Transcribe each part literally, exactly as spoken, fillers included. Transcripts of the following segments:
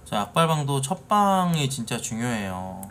자, 악발방도 첫 방이 진짜 중요해요.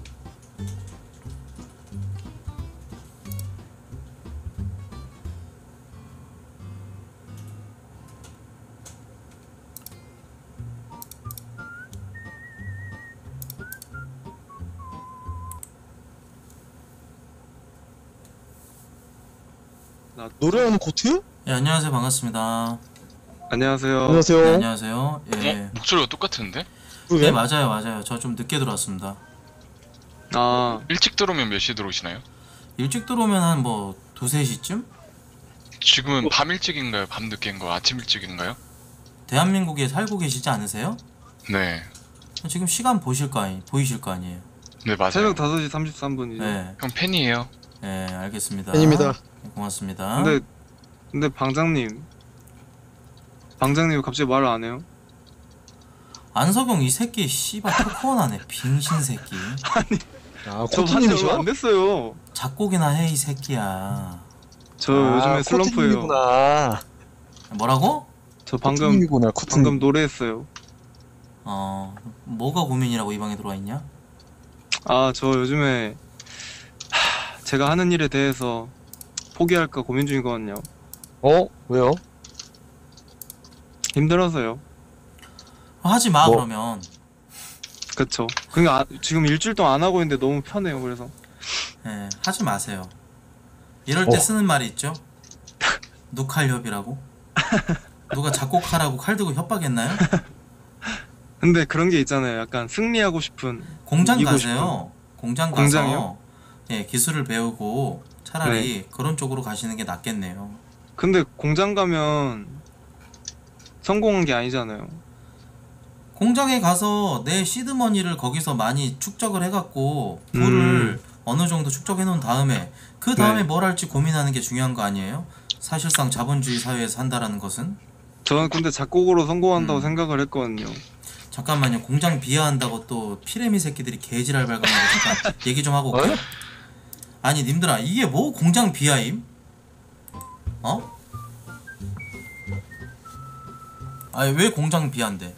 나 노래하는 코트? 예, 안녕하세요. 반갑습니다. 안녕하세요. 안녕하세요. 네, 안녕하세요. 예. 어? 목소리가 똑같은데? 네, 맞아요. 맞아요. 저 좀 늦게 들어왔습니다. 아, 일찍 들어오면 몇 시에 들어오시나요? 일찍 들어오면 한 뭐 두세 시쯤? 지금은 밤 일찍인가요? 밤 늦게인가요? 아침 일찍인가요? 대한민국에 살고 계시지 않으세요? 네. 지금 시간 보실 거 아니, 보이실 거 아니에요? 네, 맞아요. 새벽 다섯 시 삼십삼 분이죠. 네. 형 팬이에요. 네, 알겠습니다. 팬입니다. 네, 고맙습니다. 근데 근데 방장님, 방장님 갑자기 말을 안 해요? 안석영 이 새끼 씨발 토크원하네 빙신 새끼. 아, 저 한지 얼마 코트님이죠? 안 됐어요. 작곡이나 해 이 새끼야. 저 아, 요즘에 슬럼프예요. 코트님이구나. 뭐라고? 저 방금 코트님이구나, 코트님. 방금 노래했어요. 어, 뭐가 고민이라고 이 방에 들어와 있냐? 아, 저 요즘에 하, 제가 하는 일에 대해서 포기할까 고민 중이거든요. 어? 왜요? 힘들어서요. 하지 마 뭐? 그러면. 그쵸. 그러니까 아, 지금 일주일 동안 안 하고 있는데 너무 편해요. 그래서 예, 하지 마세요. 이럴 때 어. 쓰는 말이 있죠? 누칼협이라고? 누가 작곡하라고 칼 들고 협박했나요? 근데 그런 게 있잖아요. 약간 승리하고 싶은. 공장 이기고 가세요. 공장 가서 공장이요? 예, 기술을 배우고 차라리 그런 쪽으로 가시는 게 낫겠네요. 근데 공장 가면 성공한 게 아니잖아요. 공장에 가서 내 시드머니를 거기서 많이 축적을 해갖고 부를 음. 어느 정도 축적해 놓은 다음에 그 다음에 네. 뭘 할지 고민하는 게 중요한 거 아니에요? 사실상 자본주의 사회에서 산다라는 것은. 저는 근데 작곡으로 성공한다고 음. 생각을 했거든요. 잠깐만요. 공장 비하한다고 또 피레미 새끼들이 개지랄 발광하고 잠깐 얘기 좀 하고 올게요. 아니 님들아 이게 뭐 공장 비하임? 어? 아니 왜 공장 비하인데?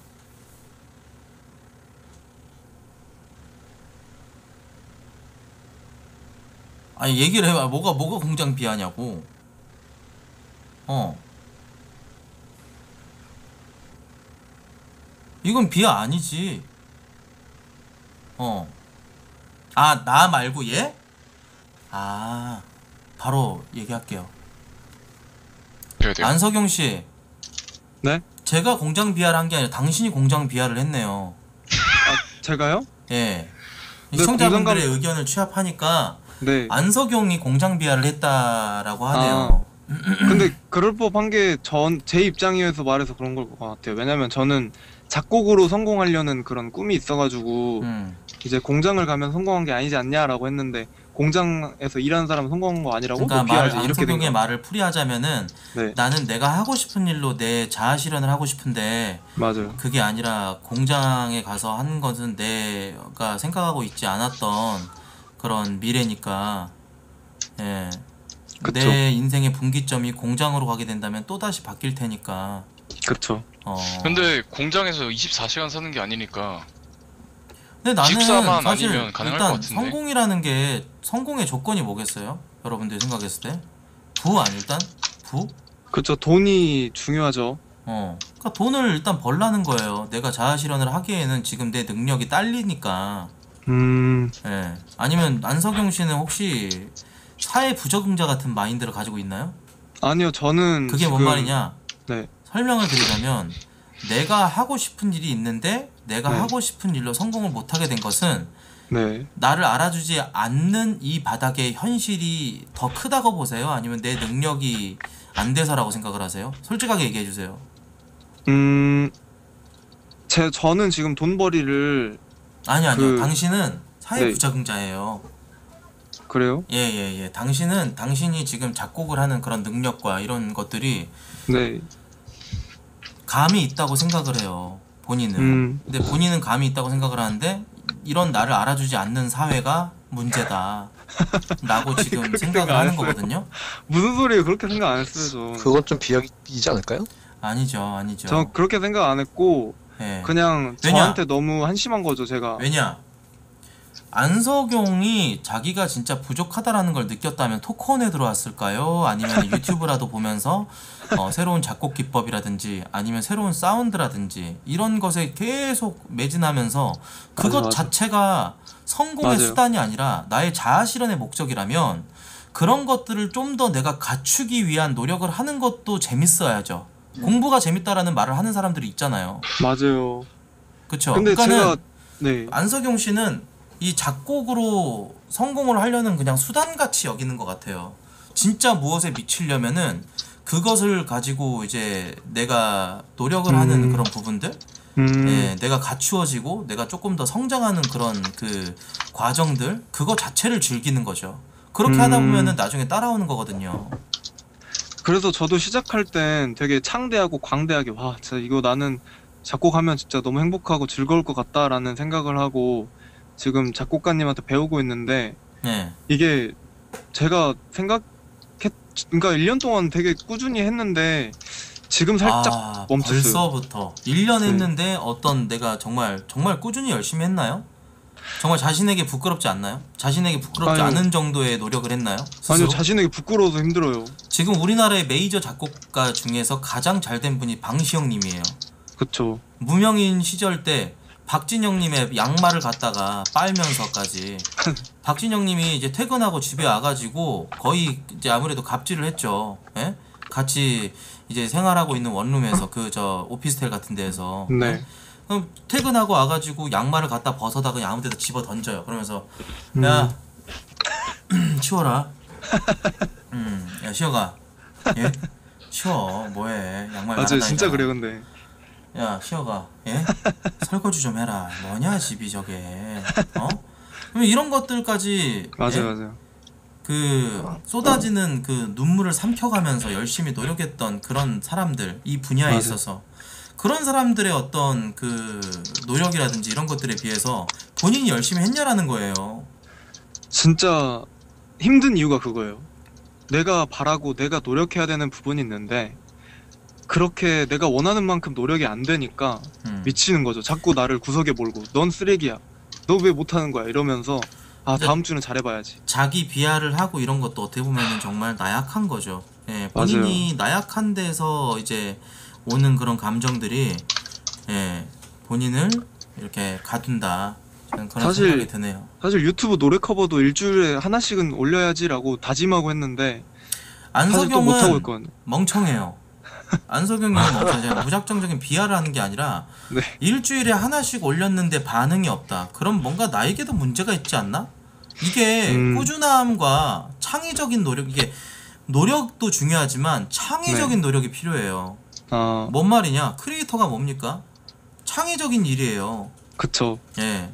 아니 얘기를 해봐. 뭐가 뭐가 공장 비하냐고. 어. 이건 비하 아니지. 어. 아, 나 말고 얘? 아, 바로 얘기할게요. 돼야 돼요. 안석영 씨, 네? 제가 공장 비하를 한 게 아니라 당신이 공장 비하를 했네요. 아, 제가요? 예. 네, 시청자분들의 공장감- 의견을 취합하니까 네. 안석영이 공장 비하를 했다라고 하네요. 근데 그럴 법한 게 전 제 입장에서 말해서 그런 걸 것 같아요. 왜냐면 저는 작곡으로 성공하려는 그런 꿈이 있어가지고 음. 이제 공장을 가면 성공한 게 아니지 않냐라고 했는데 공장에서 일하는 사람은 성공한 거 아니라고? 그러니까 뭐 말, 비하지 이렇게 된 안석영의 거. 말을 풀이하자면은 네, 나는 내가 하고 싶은 일로 내 자아 실현을 하고 싶은데 맞아요. 그게 아니라 공장에 가서 한 것은 내가 생각하고 있지 않았던 그런 미래니까. 예. 그쵸. 내 인생의 분기점이 공장으로 가게 된다면 또다시 바뀔 테니까. 그쵸. 어. 근데 공장에서 이십사 시간 사는 게 아니니까. 근데 나는 집사만 사실 아니면 가능할 일단 것 같은데. 성공이라는 게 성공의 조건이 뭐겠어요? 여러분들이 생각했을 때? 부 아니 일단? 부? 그쵸. 돈이 중요하죠. 어. 그러니까 돈을 일단 벌라는 거예요. 내가 자아 실현을 하기에는 지금 내 능력이 딸리니까. 음, 예. 아니면 안석영 씨는 혹시 사회 부적응자 같은 마인드를 가지고 있나요? 아니요. 저는 그게 뭔 지금- 말이냐? 네, 설명을 드리자면 내가 하고 싶은 일이 있는데 내가 네. 하고 싶은 일로 성공을 못하게 된 것은 네. 나를 알아주지 않는 이 바닥의 현실이 더 크다고 보세요? 아니면 내 능력이 안 돼서라고 생각을 하세요? 솔직하게 얘기해 주세요. 음, 제 저는 지금 돈벌이를 아니 아니요. 그- 당신은 사회 네. 부적응자예요. 그래요? 예예예. 당신은 당신이 지금 작곡을 하는 그런 능력과 이런 것들이 네. 감이 있다고 생각을 해요. 본인은. 음. 근데 본인은 감이 있다고 생각을 하는데 이런 나를 알아주지 않는 사회가 문제다. 라고 지금 그렇게 생각을 생각 안 하는 했어요. 거거든요. 무슨 소리예요? 그렇게 생각 안 했어요, 저. 그건 좀 비약이지 않을까요? 아니죠, 아니죠. 저 그렇게 생각 안 했고 예. 그냥 왜냐? 저한테 너무 한심한 거죠, 제가. 왜냐? 안석용이 자기가 진짜 부족하다라는 걸 느꼈다면 토크온에 들어왔을까요? 아니면 유튜브라도 보면서 어, 새로운 작곡 기법이라든지 아니면 새로운 사운드라든지 이런 것에 계속 매진하면서 그것 맞아, 맞아. 자체가 성공의 맞아요. 수단이 아니라 나의 자아 실현의 목적이라면 그런 것들을 좀 더 내가 갖추기 위한 노력을 하는 것도 재밌어야죠. 공부가 재밌다라는 말을 하는 사람들이 있잖아요. 맞아요. 그쵸? 근데 그러니까는 제가 네. 안석용 씨는 이 작곡으로 성공을 하려는 그냥 수단같이 여기는 것 같아요. 진짜 무엇에 미치려면은 그것을 가지고 이제 내가 노력을 음. 하는 그런 부분들, 음. 예, 내가 갖추어지고 내가 조금 더 성장하는 그런 그 과정들, 그거 자체를 즐기는 거죠. 그렇게 음. 하다 보면은 나중에 따라오는 거거든요. 그래서 저도 시작할 땐 되게 창대하고 광대하게 와, 진짜 이거 나는 작곡하면 진짜 너무 행복하고 즐거울 것 같다라는 생각을 하고 지금 작곡가님한테 배우고 있는데 예. 이게 제가 생각했 그러니까 일 년 동안 되게 꾸준히 했는데 지금 살짝 아, 멈췄어요. 벌써부터 일 년 네. 했는데 어떤 내가 정말 정말 꾸준히 열심히 했나요? 정말 자신에게 부끄럽지 않나요? 자신에게 부끄럽지 아니요. 않은 정도의 노력을 했나요? 스스로? 아니요, 자신에게 부끄러워서 힘들어요. 지금 우리나라의 메이저 작곡가 중에서 가장 잘된 분이 방시영 님이에요. 그쵸. 무명인 시절 때 박진영 님의 양말을 갖다가 빨면서까지 박진영 님이 이제 퇴근하고 집에 와가지고 거의 이제 아무래도 갑질을 했죠. 예? 같이 이제 생활하고 있는 원룸에서 그 저 오피스텔 같은 데에서 네. 그럼 퇴근하고 와가지고 양말을 갖다 벗어다 그냥 아무 데다 집어 던져요. 그러면서 음. 야 치워라. 음, 야 시어가 예? 치워 뭐해 양말 맞아요, 진짜 갈아다니잖아. 그래요, 근데. 야 시어가 예? 설거지 좀 해라. 뭐냐 집이 저게 어? 그럼 이런 것들까지 맞아요, 예? 맞아요. 그 쏟아지는 그 눈물을 삼켜가면서 열심히 노력했던 그런 사람들 이 분야에 맞아요. 있어서 그런 사람들의 어떤 그 노력이라든지 이런 것들에 비해서 본인이 열심히 했냐라는 거예요. 진짜 힘든 이유가 그거예요. 내가 바라고 내가 노력해야 되는 부분이 있는데 그렇게 내가 원하는 만큼 노력이 안 되니까 음. 미치는 거죠. 자꾸 나를 구석에 몰고 넌 쓰레기야. 너 왜 못하는 거야? 이러면서 아, 근데- 다음 주는 잘해봐야지. 자기 비하를 하고 이런 것도 어떻게 보면은 정말 나약한 거죠. 예, 본인이 나약한 데서 이제 오는 그런 감정들이 예, 본인을 이렇게 가둔다. 저는 그런 사실- 생각이 드네요. 사실 유튜브 노래 커버도 일주일에 하나씩은 올려야지라고 다짐하고 했는데 사실 또 못하고 안석용은 있거든요. 멍청해요. 안석용이 멍청해요. 무작정적인 비하를 하는 게 아니라 네. 일주일에 하나씩 올렸는데 반응이 없다. 그럼 뭔가 나에게도 문제가 있지 않나? 이게 음. 꾸준함과 창의적인 노력, 이게 노력도 중요하지만 창의적인 노력이 필요해요. 아, 뭔 말이냐? 크리에이터가 뭡니까? 창의적인 일이에요. 그쵸. 예.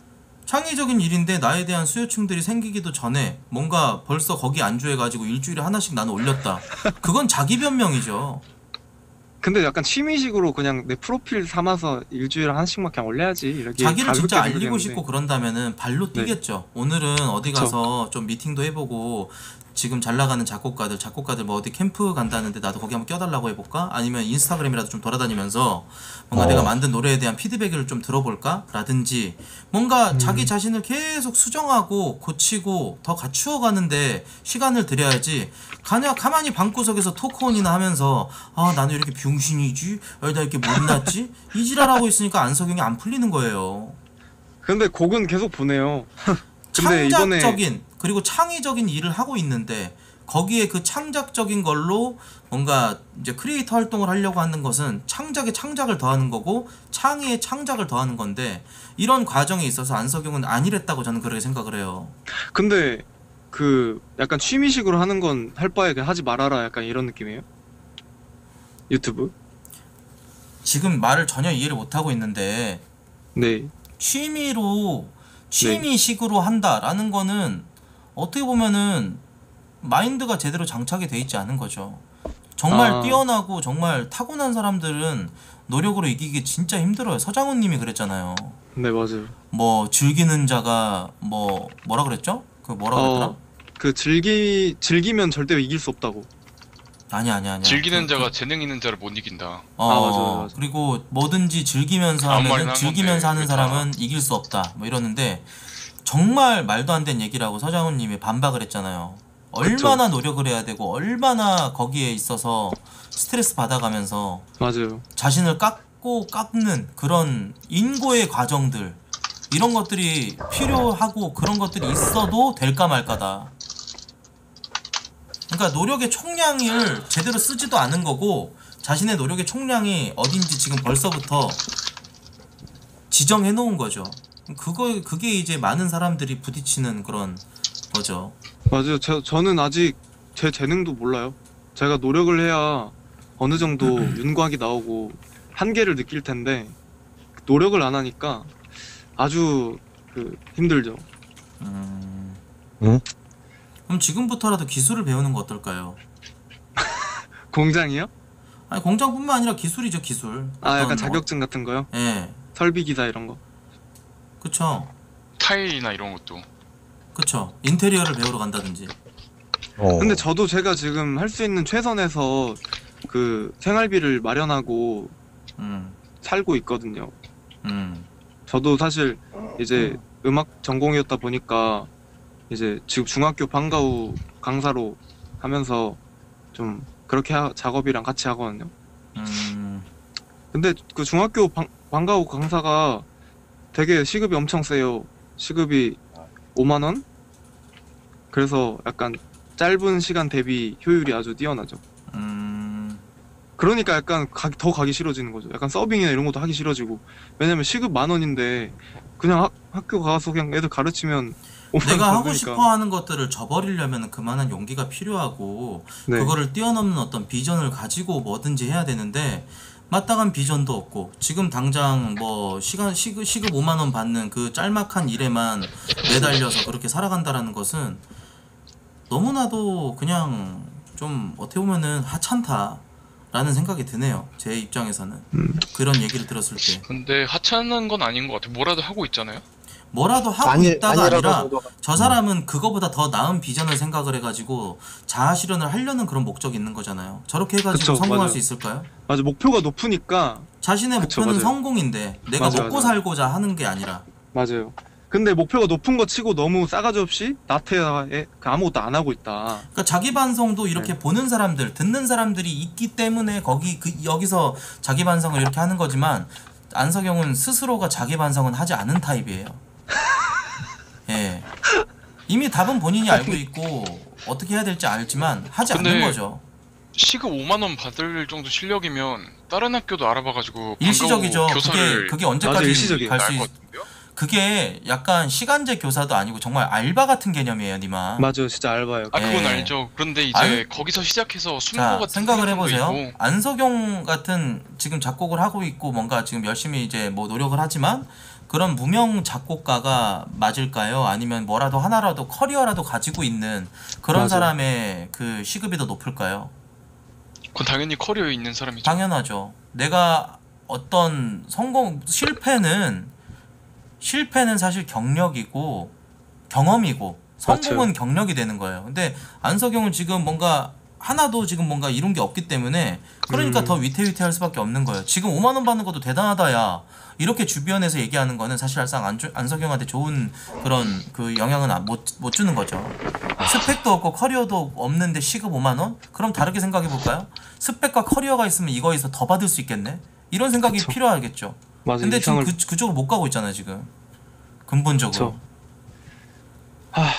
창의적인 일인데 나에 대한 수요층들이 생기기도 전에 뭔가 벌써 거기 안주해가지고 일주일에 하나씩 나는 올렸다. 그건 자기 변명이죠. 근데 약간 취미식으로 그냥 내 프로필 삼아서 일주일에 하나씩만 그냥 올려야지 이렇게 자기를 가볍게 진짜 알리고 생각했는데. 싶고 그런다면은 발로 네. 뛰겠죠. 오늘은 어디 그쵸. 가서 좀 미팅도 해보고 지금 잘 나가는 작곡가들, 작곡가들 뭐 어디 캠프 간다는데 나도 거기 한번 껴달라고 해볼까? 아니면 인스타그램이라도 좀 돌아다니면서 뭔가 어. 내가 만든 노래에 대한 피드백을 좀 들어볼까? 라든지 뭔가 음. 자기 자신을 계속 수정하고 고치고 더 갖추어 가는데 시간을 들여야지. 그냥 가만히 방구석에서 토크온이나 하면서 아 나는 왜 이렇게 병신이지? 왜 나 이렇게 못났지? 이 지랄하고 있으니까 안석용이 안 풀리는 거예요. 근데 곡은 계속 보내요. 근데 이번에 창작적인 그리고 창의적인 일을 하고 있는데 거기에 그 창작적인 걸로 뭔가 이제 크리에이터 활동을 하려고 하는 것은 창작에 창작을 더하는 거고 창의에 창작을 더하는 건데 이런 과정에 있어서 안석용은 아니랬다고 저는 그렇게 생각을 해요. 근데 그 약간 취미식으로 하는 건 할 바에 그냥 하지 말아라 약간 이런 느낌이에요? 유튜브? 지금 말을 전혀 이해를 못하고 있는데 네. 취미로 취미식으로 한다라는 거는 어떻게 보면은 마인드가 제대로 장착이 돼 있지 않은 거죠. 정말 아. 뛰어나고 정말 타고난 사람들은 노력으로 이기기 진짜 힘들어요. 서장훈 님이 그랬잖아요. 네, 맞아요. 뭐 즐기는 자가 뭐 뭐라 그랬죠? 그 뭐라 그랬더라? 어, 그 즐기 즐기면 절대 이길 수 없다고. 아니 아니 아니. 즐기는 그, 자가 재능 있는 자를 못 이긴다. 어, 아, 맞아요, 맞아요. 그리고 뭐든지 즐기면서 아무 말이나 하면은 한 즐기면서 건데, 하는 그쵸. 사람은 이길 수 없다. 뭐 이러는데 정말 말도 안 되는 얘기라고 서장훈님이 반박을 했잖아요. 얼마나 노력을 해야 되고 얼마나 거기에 있어서 스트레스 받아가면서 맞아요. 자신을 깎고 깎는 그런 인고의 과정들 이런 것들이 필요하고 그런 것들이 있어도 될까 말까다. 그러니까 노력의 총량을 제대로 쓰지도 않은 거고 자신의 노력의 총량이 어딘지 지금 벌써부터 지정해 놓은 거죠. 그거 그게 이제 많은 사람들이 부딪히는 그런 거죠. 맞아요. 저, 저는 아직 제 재능도 몰라요. 제가 노력을 해야 어느 정도 윤곽이 나오고 한계를 느낄 텐데 노력을 안 하니까 아주 그 힘들죠. 음... 응? 그럼 지금부터라도 기술을 배우는 거 어떨까요? 공장이요? 아니 공장뿐만 아니라 기술이죠 기술. 아 어떤 약간 뭐- 자격증 같은 거요? 예, 설비 기사 이런 거. 그쵸, 타일이나 이런 것도. 그쵸. 인테리어를 배우러 간다든지. 어. 근데 저도 제가 지금 할 수 있는 최선에서 그 생활비를 마련하고 음, 살고 있거든요. 음, 저도 사실 이제 음악 전공이었다 보니까 이제 지금 중학교 방과후 강사로 하면서 좀 그렇게 하- 작업이랑 같이 하거든요. 음. 근데 그 중학교 방, 방과후 강사가 되게 시급이 엄청 세요. 시급이 오만 원? 그래서 약간 짧은 시간 대비 효율이 아주 뛰어나죠. 음, 그러니까 약간 가, 더 가기 싫어지는 거죠. 약간 서빙이나 이런 것도 하기 싫어지고. 왜냐면 시급 만 원인데 그냥 학, 학교 가서 그냥 애들 가르치면 오만 원 내가 하고 받으니까. 싶어 하는 것들을 저버리려면 그만한 용기가 필요하고 네. 그거를 뛰어넘는 어떤 비전을 가지고 뭐든지 해야 되는데 마땅한 비전도 없고 지금 당장 뭐 시간 시급, 시급 오만 원 받는 그 짤막한 일에만 매달려서 그렇게 살아간다라는 것은 너무나도 그냥 좀 어떻게 보면은 하찮다라는 생각이 드네요. 제 입장에서는 음. 그런 얘기를 들었을 때 근데 하찮은 건 아닌 것 같아. 뭐라도 하고 있잖아요. 뭐라도 하고 아니, 있다가 아니라고 아니라 해도- 저 사람은 그거보다 더 나은 비전을 생각을 해가지고 자아 실현을 하려는 그런 목적이 있는 거잖아요. 저렇게 해가지고 그쵸, 성공할 맞아요. 수 있을까요? 맞아, 목표가 높으니까. 자신의 그쵸, 목표는 맞아요. 성공인데 내가 맞아요, 먹고 맞아요. 살고자 하는 게 아니라 맞아요. 근데 목표가 높은 거 치고 너무 싸가지 없이 나태하에 아무것도 안 하고 있다. 그러니까 자기 반성도 이렇게 네. 보는 사람들, 듣는 사람들이 있기 때문에 거기 그 여기서 자기 반성을 이렇게 하는 거지만 안석영은 스스로가 자기 반성은 하지 않은 타입이에요. 예. 이미 답은 본인이 알고 있고 어떻게 해야 될지 알지만 하지 않는 근데 거죠. 시급 오만 원 받을 정도 실력이면 다른 학교도 알아봐가지고 일시적이죠. 방과후 그게 교사를 그게 맞아요, 언제까지 일시적이에요. 갈 수 날 있... 것 같은데요? 그게 약간 시간제 교사도 아니고 정말 알바 같은 개념이에요, 니마. 맞아요, 진짜 알바예요. 아 그건 예. 알죠. 그런데 이제 안- 거기서 시작해서 자, 순모 같은 생각을 생각도 해보세요. 있고. 안석용 같은 지금 작곡을 하고 있고 뭔가 지금 열심히 이제 뭐 노력을 하지만 그런 무명 작곡가가 맞을까요? 아니면 뭐라도 하나라도 커리어라도 가지고 있는 그런 맞아요. 사람의 그 시급이 더 높을까요? 그건 당연히 커리어에 있는 사람이죠. 당연하죠. 내가 어떤 성공 실패는 실패는 사실 경력이고 경험이고 성공은 경력이 되는 거예요. 근데 안석용은 지금 뭔가 하나도 지금 뭔가 이룬 게 없기 때문에 그러니까 음. 더 위태위태할 수밖에 없는 거예요. 지금 오만 원 받는 것도 대단하다 야. 이렇게 주변에서 얘기하는 거는 사실상 안, 주- 안석영한테 좋은 그런 그 영향은 안- 못, 못 주는 거죠. 스펙도 없고 커리어도 없는데 시급 오만 원? 그럼 다르게 생각해 볼까요? 스펙과 커리어가 있으면 이거에서 더 받을 수 있겠네? 이런 생각이 그쵸. 필요하겠죠. 맞아요. 근데 지금 이상을 그, 그쪽으로 못 가고 있잖아요 지금 근본적으로. 그쵸. 하...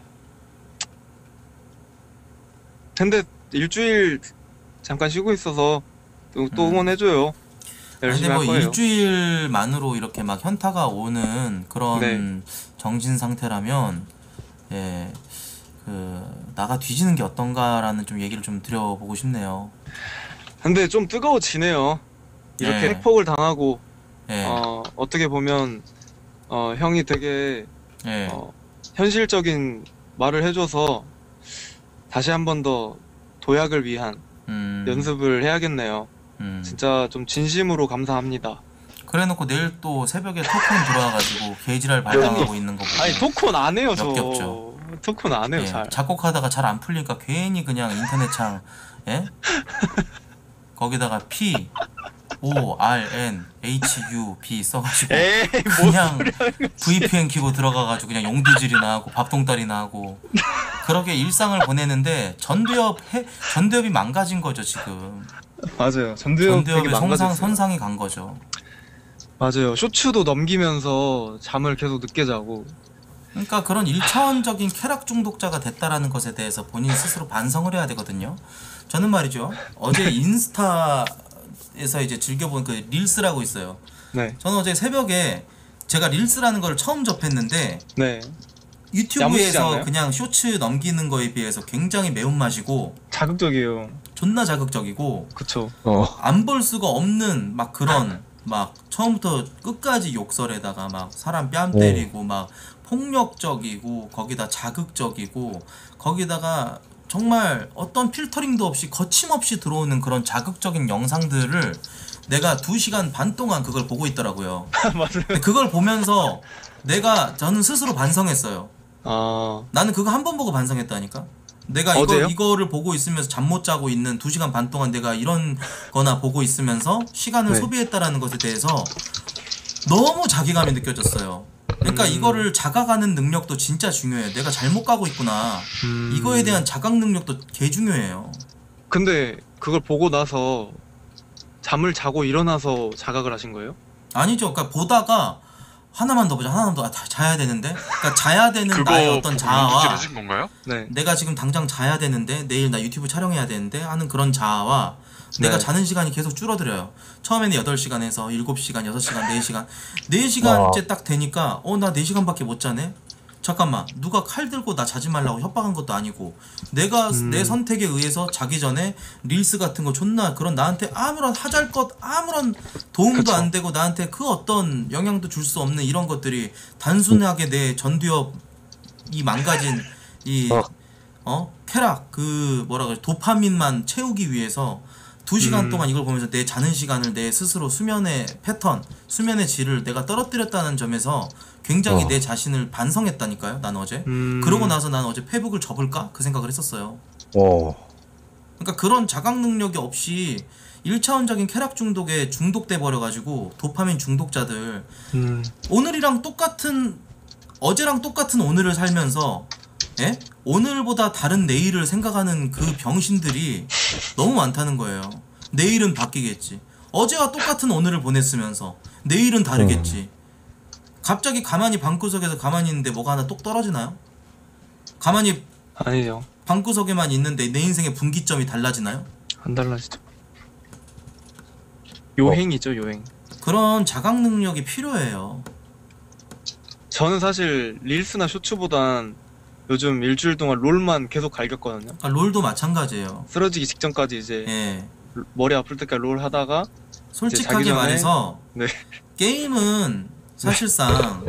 근데 일주일 잠깐 쉬고 있어서 또, 또 음. 응원해줘요. 열심히 근데 할 뭐 거예요. 일주일만으로 이렇게 막 현타가 오는 그런 네. 정신 상태라면 예, 그 나가 뒤지는 게 어떤가라는 좀 얘기를 좀 드려보고 싶네요. 근데 좀 뜨거워지네요. 이렇게 네. 획폭을 당하고 예, 어, 어떻게 보면 어, 형이 되게 예. 어, 현실적인 말을 해줘서 다시 한 번 더 도약을 위한 음, 연습을 해야겠네요. 음. 진짜 좀 진심으로 감사합니다. 그래놓고 내일 또 새벽에 토큰 들어와가지고 게이지랄 발당하고 있는 거 보고. 아니 토크는 안 해요 저. 역겹죠. 토크는 안 해요 예, 잘. 작곡하다가 잘 안 풀리니까 괜히 그냥 인터넷창 예? 거기다가 P O R N H U B 써가지고 에이 그냥 브이피엔 키고 들어가가지고 그냥 용두질이나 하고 밥동다리나 하고 그렇게 일상을 보내는데 전두엽 해, 전두엽이 망가진 거죠 지금. 맞아요. 전두엽 되게 전두엽의 손상, 망가졌어요. 손상이 간 거죠. 맞아요. 쇼츠도 넘기면서 잠을 계속 늦게 자고. 그러니까 그런 일차원적인 쾌락 중독자가 됐다라는 것에 대해서 본인 스스로 반성을 해야 되거든요. 저는 말이죠. 어제 인스타에서 이제 즐겨본 그 릴스라고 있어요. 네. 저는 어제 새벽에 제가 릴스라는 걸 처음 접했는데 네. 야무지지 유튜브에서 않나요? 그냥 쇼츠 넘기는 거에 비해서 굉장히 매운맛이고 자극적이에요. 존나 자극적이고 그쵸. 어. 안 볼 수가 없는 막 그런 막 처음부터 끝까지 욕설에다가 막 사람 뺨 때리고 막 폭력적이고 거기다 자극적이고 거기다가 정말 어떤 필터링도 없이 거침없이 들어오는 그런 자극적인 영상들을 내가 두 시간 반 동안 그걸 보고 있더라고요. 맞아요. 근데 그걸 보면서 내가 저는 스스로 반성했어요. 아. 나는 그거 한 번 보고 반성했다니까. 내가 어제요? 이거 이거를 보고 있으면서 잠 못 자고 있는 두 시간 반 동안 내가 이런 거나 보고 있으면서 시간을 네. 소비했다라는 것에 대해서 너무 자괴감이 느껴졌어요. 그러니까 음. 이거를 자각하는 능력도 진짜 중요해요. 내가 잘못 가고 있구나. 음. 이거에 대한 자각 능력도 개 중요해요. 근데 그걸 보고 나서 잠을 자고 일어나서 자각을 하신 거예요? 아니죠. 그러니까 보다가 하나만 더 보자. 하나만 더 아, 자- 자야 되는데. 그러니까 자야 되는 그거 나의 보고 어떤 용두질 자아와 하신 건가요? 네. 내가 지금 당장 자야 되는데 내일 나 유튜브 촬영해야 되는데 하는 그런 자아와 내가 네. 자는 시간이 계속 줄어들어요. 처음에는 여덟 시간에서 일곱 시간, 여섯 시간, 네 시간. 네 시간째 딱 되니까 어 나 네 시간밖에 못 자네. 잠깐만. 누가 칼 들고 나 자지 말라고 협박한 것도 아니고 내가 음. 내 선택에 의해서 자기 전에 릴스 같은 거 존나 그런 나한테 아무런 하잘것 아무런 도움도 그쵸. 안 되고 나한테 그 어떤 영향도 줄 수 없는 이런 것들이 단순하게 내 전두엽 이 망가진 이 어. 어 쾌락 그 뭐라 그래 도파민만 채우기 위해서 두 시간 음. 동안 이걸 보면서 내 자는 시간을 내 스스로 수면의 패턴 수면의 질을 내가 떨어뜨렸다는 점에서 굉장히 어. 내 자신을 반성했다니까요. 난 어제 음. 그러고 나서 난 어제 페북을 접을까 그 생각을 했었어요. 어. 그러니까 그런 자각 능력이 없이 일차원적인 쾌락 중독에 중독돼 버려가지고 도파민 중독자들 음. 오늘이랑 똑같은 어제랑 똑같은 오늘을 살면서 예? 오늘보다 다른 내일을 생각하는 그 병신들이 너무 많다는 거예요. 내일은 바뀌겠지. 어제와 똑같은 오늘을 보냈으면서 내일은 다르겠지. 갑자기 가만히 방구석에서 가만히 있는데 뭐가 하나 똑 떨어지나요? 가만히 아니죠. 방구석에만 있는데 내 인생의 분기점이 달라지나요? 안 달라지죠. 요행이죠, 요행. 그런 자각 능력이 필요해요. 저는 사실 릴스나 쇼츠보단 요즘 일주일 동안 롤만 계속 갈겼거든요. 그러니까 롤도 마찬가지예요. 쓰러지기 직전까지 이제 예. 머리 아플 때까지 롤 하다가 솔직하게 자기 전에- 말해서 네. 게임은 사실상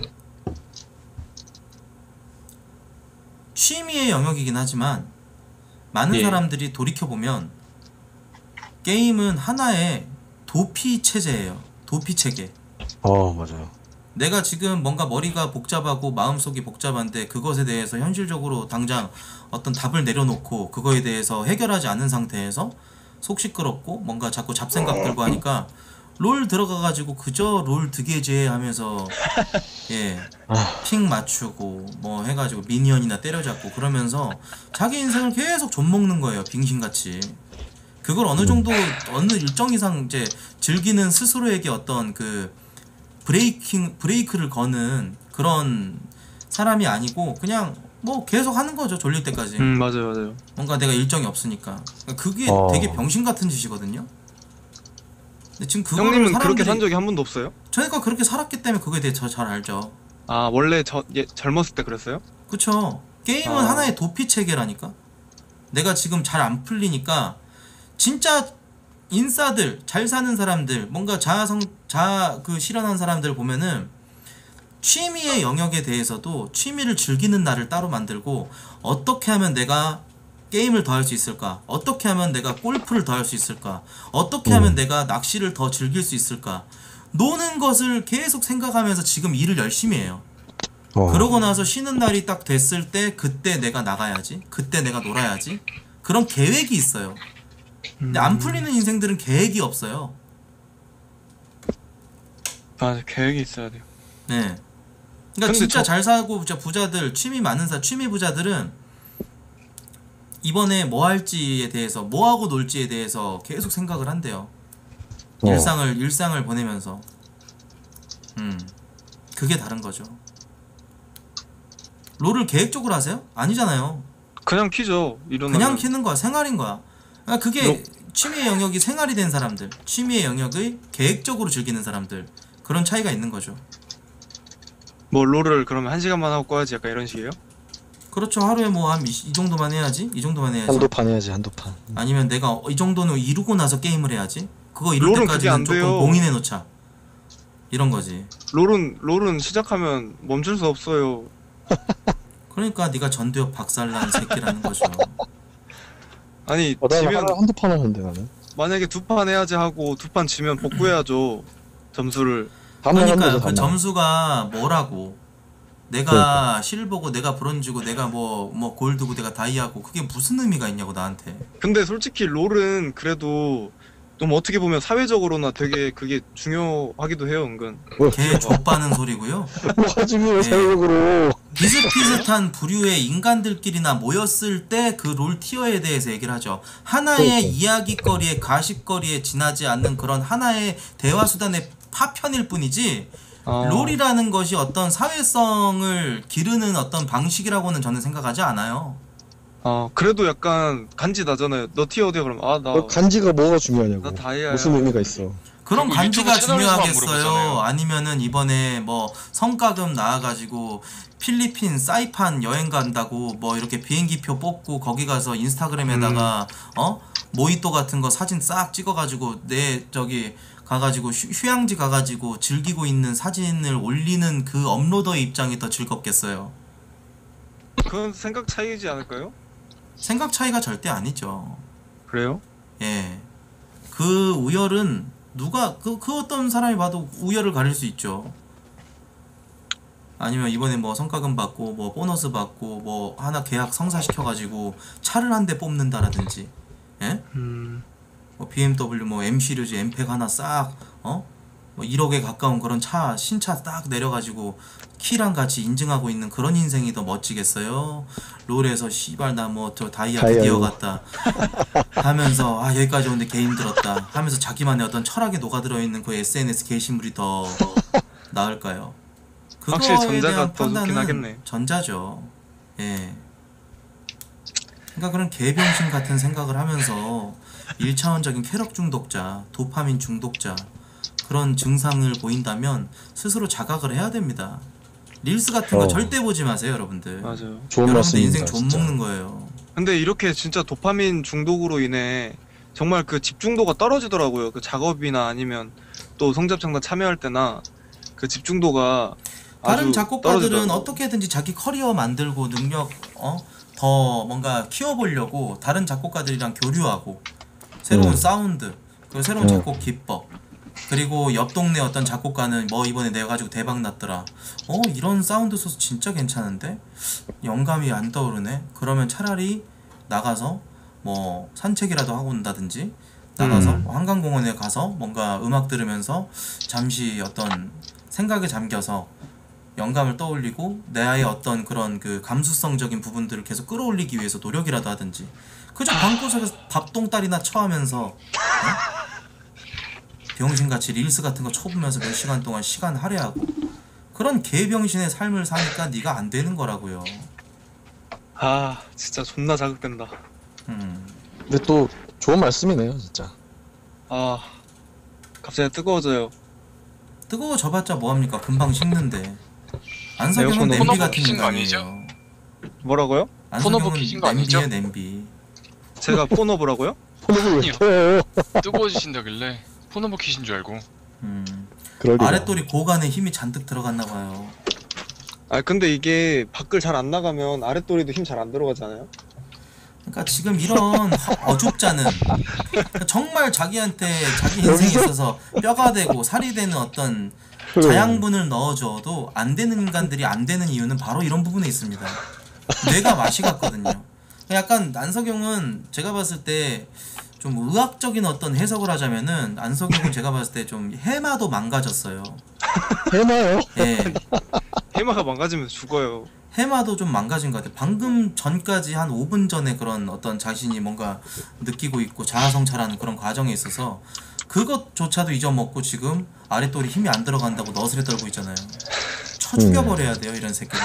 취미의 영역이긴 하지만 많은 예. 사람들이 돌이켜보면 게임은 하나의 도피 체제예요. 도피 체계. 어, 맞아요. 내가 지금 뭔가 머리가 복잡하고 마음속이 복잡한데 그것에 대해서 현실적으로 당장 어떤 답을 내려놓고 그거에 대해서 해결하지 않은 상태에서 속 시끄럽고 뭔가 자꾸 잡생각 들고 하니까 롤 들어가가지고 그저 롤 드게제 하면서 예, 핑 맞추고 뭐 해가지고 미니언이나 때려잡고 그러면서 자기 인생을 계속 좀먹는 거예요. 빙신같이. 그걸 어느 정도 어느 일정 이상 이제 즐기는 스스로에게 어떤 그 브레이킹 브레이크를 거는 그런 사람이 아니고 그냥 뭐 계속 하는 거죠. 졸릴 때까지. 음 맞아요 맞아요. 뭔가 내가 일정이 없으니까. 그러니까 그게 어. 되게 병신 같은 짓이거든요. 근데 지금 그거를 형님은 사람들이 그렇게 산 적이 한 번도 없어요? 저희가 그렇게 살았기 때문에 그거에 대해 저 잘 알죠. 아 원래 저 예, 젊었을 때 그랬어요? 그쵸. 게임은 아. 하나의 도피 체계라니까. 내가 지금 잘 안 풀리니까 진짜 인싸들 잘 사는 사람들 뭔가 자아성 자아 그 실현한 사람들 보면은 취미의 영역에 대해서도 취미를 즐기는 날을 따로 만들고 어떻게 하면 내가 게임을 더 할 수 있을까? 어떻게 하면 내가 골프를 더 할 수 있을까? 어떻게 하면 음. 내가 낚시를 더 즐길 수 있을까? 노는 것을 계속 생각하면서 지금 일을 열심히 해요. 어. 그러고 나서 쉬는 날이 딱 됐을 때 그때 내가 나가야지. 그때 내가 놀아야지. 그런 계획이 있어요. 근데 안 풀리는 인생들은 계획이 없어요. 맞아, 계획이 있어야 돼요. 네. 그러니까 근데 진짜 저- 잘 살고 부자 부자들 취미 많은 사 취미 부자들은 이번에 뭐 할지에 대해서 뭐 하고 놀지에 대해서 계속 생각을 한대요. 어. 일상을 일상을 보내면서. 음. 그게 다른 거죠. 롤을 계획적으로 하세요? 아니잖아요. 그냥 키죠. 일어나면. 그냥 키는 거야. 생활인 거야. 그러니까 그게 로- 취미의 영역이 생활이 된 사람들, 취미의 영역을 계획적으로 즐기는 사람들, 그런 차이가 있는 거죠. 뭐 롤을 그러면 한 시간만 하고 꺼야지 약간 이런 식이에요? 그렇죠. 하루에 뭐 한 이 정도만 해야지. 이 정도만 해야지. 한도판 해야지 한도판. 아니면 내가 어, 이 정도는 이루고 나서 게임을 해야지. 그거 이룰 롤은 그게 안 때까지는 조금 돼요. 봉인해 놓자. 이런 거지. 롤은 롤은 시작하면 멈출 수 없어요. 그러니까 네가 전두엽 박살난 새끼라는 거죠. 아니 어, 나는 지면 하루에 한두 판 하는데 나는. 만약에 두 판 해야지 하고 두 판 지면 복구해야죠. 점수를. 다음날 하면 그러니까 되죠, 그 다음날. 점수가 뭐라고? 내가 그러니까. 실버고 내가 브론즈고 내가 뭐 뭐 골드고 내가 다이아고 그게 무슨 의미가 있냐고 나한테. 근데 솔직히 롤은 그래도 좀 어떻게 보면 사회적으로나 되게 그게 중요하기도 해요, 은근. 뭐, 개 족빠는 소리고요. 뭐가 중요해 예. 사회적으로. 비슷비슷한 부류의 인간들끼리나 모였을 때 그 롤 티어에 대해서 얘기를 하죠. 하나의 그러니까. 이야기거리에 가십거리에 지나지 않는 그런 하나의 대화 수단의 파편일 뿐이지 아, 롤이라는 것이 어떤 사회성을 기르는 어떤 방식이라고는 저는 생각하지 않아요. 아 그래도 약간 간지 나잖아요. 너 티어 어디야 그럼? 아 나 어, 간지가 뭐가 중요하냐고. 나 다이아야. 무슨 의미가 있어. 그런 그리고 간지가 유튜브 채널에서만 중요하겠어요? 물어보잖아요. 아니면은 이번에 뭐 성과금 나와가지고 필리핀 사이판 여행 간다고 뭐 이렇게 비행기표 뽑고 거기 가서 인스타그램에다가 어 모히또 같은 거 사진 싹 찍어가지고 내 저기 가가지고 휴, 휴양지 가가지고 즐기고 있는 사진을 올리는 그 업로더의 입장이 더 즐겁겠어요. 그건 생각 차이지 않을까요? 생각 차이가 절대 아니죠. 그래요? 예. 그 우열은 누가 그, 그 어떤 사람이 봐도 우열을 가릴 수 있죠. 아니면 이번에 뭐 성과금 받고 뭐 보너스 받고 뭐 하나 계약 성사시켜가지고 차를 한 대 뽑는다라든지, 예? 음. 뭐 비엠더블유 뭐 M 시리즈 엠팩 하나 싹 어? 뭐 일억에 가까운 그런 차 신차 딱 내려가지고 키랑 같이 인증하고 있는 그런 인생이 더 멋지겠어요? 롤에서 씨발 나 뭐 저 다이아 다이아요. 드디어 갔다 하면서 아 여기까지 오는데 개 힘들었다 하면서 자기만의 어떤 철학에 녹아들어 있는 그 에스엔에스 게시물이 더 나을까요? 확실히 그거에 전자가 대한 더 좋긴 판단은 하겠네. 전자죠. 예. 그러니까 그런 개병신 같은 생각을 하면서 일차원적인 쾌락 중독자, 도파민 중독자 그런 증상을 보인다면 스스로 자각을 해야 됩니다. 릴스 같은 거 어. 절대 보지 마세요, 여러분들. 맞아요. 좋은 여러분들 말씀입니다. 인생 좀 진짜. 먹는 거예요. 근데 이렇게 진짜 도파민 중독으로 인해 정말 그 집중도가 떨어지더라고요. 그 작업이나 아니면 또 성잡창단 참여할 때나 그 집중도가 다른 아주 작곡가들은 떨어지더라고요. 어떻게든지 자기 커리어 만들고 능력 어? 더 뭔가 키워보려고 다른 작곡가들이랑 교류하고 새로운 음. 사운드 그리고 새로운 음. 작곡 기법 그리고 옆 동네 어떤 작곡가는 뭐 이번에 내가지고 대박 났더라 어 이런 사운드 소스 진짜 괜찮은데 영감이 안 떠오르네 그러면 차라리 나가서 뭐 산책이라도 하고 온다든지 나가서 음. 뭐 한강공원에 가서 뭔가 음악 들으면서 잠시 어떤 생각에 잠겨서 영감을 떠올리고 내의 어떤 그런 그 감수성적인 부분들을 계속 끌어올리기 위해서 노력이라도 하든지 그저 방구석에서 밥똥딸이나 쳐하면서 어? 병신같이 릴스 같은 거 쳐보면서 몇 시간 동안 시간 할애하고 그런 개병신의 삶을 사니까 네가 안 되는 거라고요. 아 진짜 존나 자극된다. 음. 근데 또 좋은 말씀이네요, 진짜. 아 갑자기 뜨거워져요. 뜨거워져봤자 뭐합니까? 금방 식는데. 안석영은 에어컨 냄비 오버 같은 키신 거 인간이에요. 뭐라고요? 안석영은 오버 키신 거 아니죠? 냄비에 냄비. 제가 폰오브라고요? 폰을 왜 아니요. 켜요? 뜨거워지신다길래 폰오버 키신 줄 알고. 음. 그럴 리가. 아랫돌이 고간에 힘이 잔뜩 들어갔나 봐요. 아 근데 이게 밖을 잘 안 나가면 아랫도리도 힘 잘 안 들어가잖아요. 그러니까 지금 이런 허- 어줍자는 정말 자기한테 자기 인생에 있어서 뼈가 되고 살이 되는 어떤 자양분을 넣어줘도 안 되는 인간들이 안 되는 이유는 바로 이런 부분에 있습니다. 뇌가 맛이 갔거든요. 약간 안석영은 제가 봤을 때 좀 의학적인 어떤 해석을 하자면은 안석영은 제가 봤을 때 좀 해마도 망가졌어요. 해마요? 예. 해마가 망가지면 죽어요. 해마도 좀 망가진 것 같아요. 방금 전까지 한 오 분 전에 그런 어떤 자신이 뭔가 느끼고 있고 자아성찰하는 그런 과정에 있어서 그것조차도 잊어먹고 지금 아랫돌이 힘이 안 들어간다고 너스레 떨고 있잖아요. 쳐 죽여버려야 돼요, 이런 새끼는.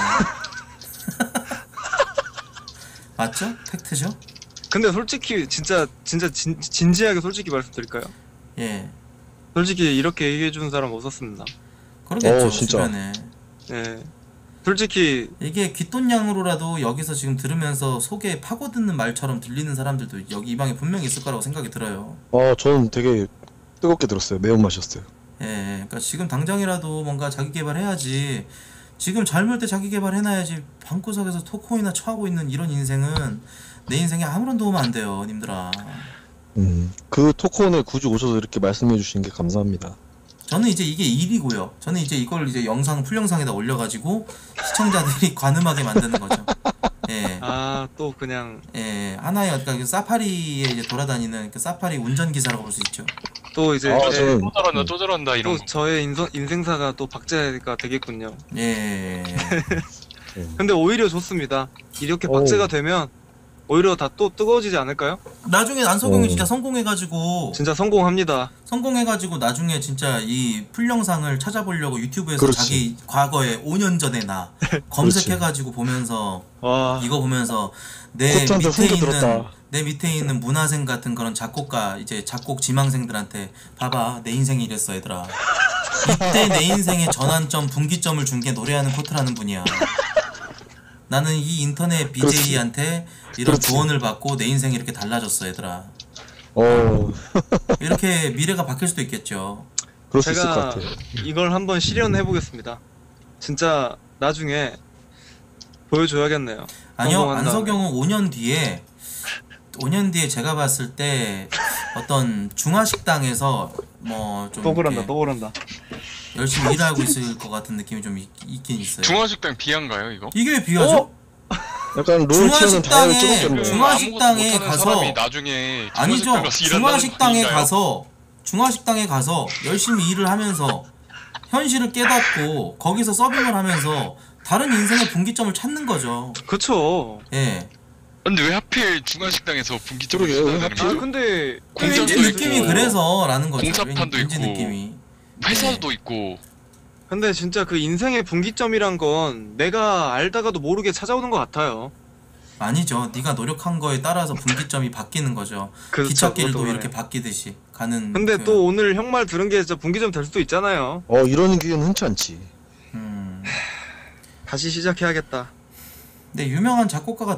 맞죠? 팩트죠? 근데 솔직히 진짜 진짜 진, 진지하게 솔직히 말씀드릴까요? 예. 솔직히 이렇게 얘기해 주는 사람 없었습니다. 그러겠죠, 어, 진짜. 주변에. 예. 솔직히 이게 귓돈냥으로라도 여기서 지금 들으면서 속에 파고드는 말처럼 들리는 사람들도 여기 이 방에 분명히 있을 거라고 생각이 들어요. 어, 저는 되게 뜨겁게 들었어요. 매운맛이었어요. 예, 그러니까 지금 당장이라도 뭔가 자기 개발해야지. 지금 젊을 때 자기 개발해놔야지. 방구석에서 토코이나 처하고 있는 이런 인생은 내 인생에 아무런 도움 안 돼요, 님들아. 음, 그 토크온에 굳이 오셔서 이렇게 말씀해 주신 게 감사합니다. 저는 이제 이게 일이고요. 저는 이제 이걸 이제 영상 풀영상에다 올려가지고 시청자들이 관음하게 만드는 거죠. 예, 아 또 그냥 예, 하나의 그러니까 그 사파리에 이제 돌아다니는 그 사파리 운전 기사라고 볼 수 있죠. 또 이제 아, 제- 저는- 또 저런다 또 저런다 이런 또 거. 저의 인성, 인생사가 또 박제가 되겠군요. 예, 예, 예. 음. 근데 오히려 좋습니다. 이렇게 오. 박제가 되면 오히려 다 또 뜨거워지지 않을까요? 나중에 안석영이 어. 진짜 성공해가지고 진짜 성공합니다. 성공해가지고 나중에 진짜 이 풀영상을 찾아보려고 유튜브에서 그렇지. 자기 과거에 오 년 전에 나 검색해가지고 보면서 와 이거 보면서 내 코트한테 밑에 손도 있는 들었다. 내 밑에 있는 문화생 같은 그런 작곡가 이제 작곡 지망생들한테 봐봐 내 인생이 이랬어 얘들아. 이때 내 인생의 전환점 분기점을 준 게 노래하는 코트라는 분이야. 나는 이 인터넷 비제이한테 이런 그렇지. 조언을 받고 내 인생이 이렇게 달라졌어 얘들아. 어, 이렇게 미래가 바뀔 수도 있겠죠. 그럴 수 있을 것 제가 같아요. 이걸 한번 실현해 보겠습니다. 진짜 나중에 보여줘야겠네요. 아니요, 성공한 안석영은 오 년 뒤에 오 년 뒤에 제가 봤을 때 어떤 중화식당에서 뭐좀 또 그런다 또 그런다. 열심히 일하고 있을 것 같은 느낌이 좀 있, 있긴 있어요. 중화식당 비한가요 이거? 이게 왜 비하죠? 약간 롤 튀어는 다이얼 중화식당에 찍었겠네요. 중화- 중화식당에 아무것도 못하는 가서- 사람이 나중에 아니죠. 중화식당 가서 일한다는 중화식당에 분위기인가요? 가서 중화식당에 가서 열심히 일을 하면서 현실을 깨닫고 거기서 서빙을 하면서 다른 인생의 분기점을 찾는 거죠. 그쵸. 예. 근데 왜 하필 중화식당에서 분기점을 그러게요, 왜 찾아내는 아 하필? 거야? 근데 공장도 왠지 있고, 느낌이 그래서라는 거죠. 공사판도 왠지 있고. 느낌이. 회사도 있고 근데 진짜 그 인생의 분기점이란 건 내가 알다가도 모르게 찾아오는 것 같아요. 아니죠. 네가 노력한 거에 따라서 분기점이 바뀌는 거죠. 그렇죠, 기찻길도 그것도 이렇게 그래. 바뀌듯이 가는. 근데 그, 또 오늘 형 말 들은 게 진짜 분기점 될 수도 있잖아요. 어, 이런 기회는 흔치 않지. 음. 다시 시작해야겠다. 근데 유명한 작곡가가